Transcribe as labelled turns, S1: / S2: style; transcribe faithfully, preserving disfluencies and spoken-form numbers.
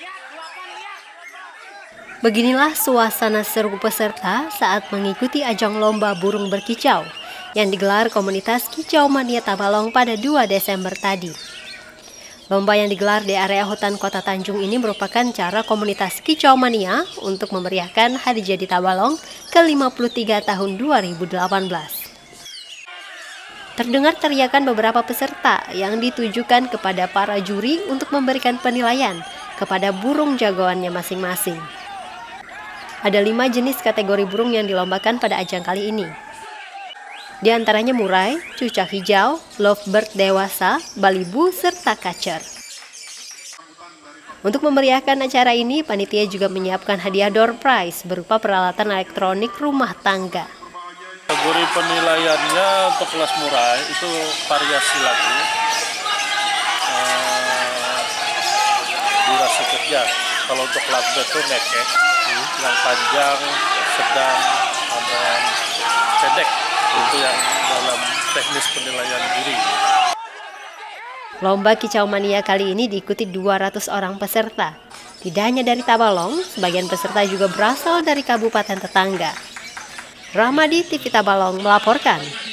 S1: Beginilah suasana seru peserta saat mengikuti ajang lomba burung berkicau yang digelar komunitas Kicau Mania Tabalong pada dua Desember tadi. Lomba yang digelar di area hutan Kota Tanjung ini merupakan cara komunitas Kicau Mania untuk memeriahkan Hari Jadi Tabalong ke lima puluh tiga tahun dua ribu delapan belas. Terdengar teriakan beberapa peserta yang ditujukan kepada para juri untuk memberikan penilaian kepada burung jagoannya masing-masing. Ada lima jenis kategori burung yang dilombakan pada ajang kali ini. Di antaranya murai, cucak hijau, lovebird dewasa, balibu, serta kacer. Untuk memeriahkan acara ini, panitia juga menyiapkan hadiah door prize berupa peralatan elektronik rumah tangga.
S2: Kategori penilaiannya untuk kelas murai itu variasi lagu, eh, durasi kerja. Kalau untuk lovebird itu ngekek, yang panjang, sedang, dan pendek. Itu yang dalam teknis penilaian juri.
S1: Lomba Kicau Mania kali ini diikuti dua ratus orang peserta. Tidak hanya dari Tabalong, sebagian peserta juga berasal dari kabupaten tetangga. Rahmadi T V Tabalong melaporkan.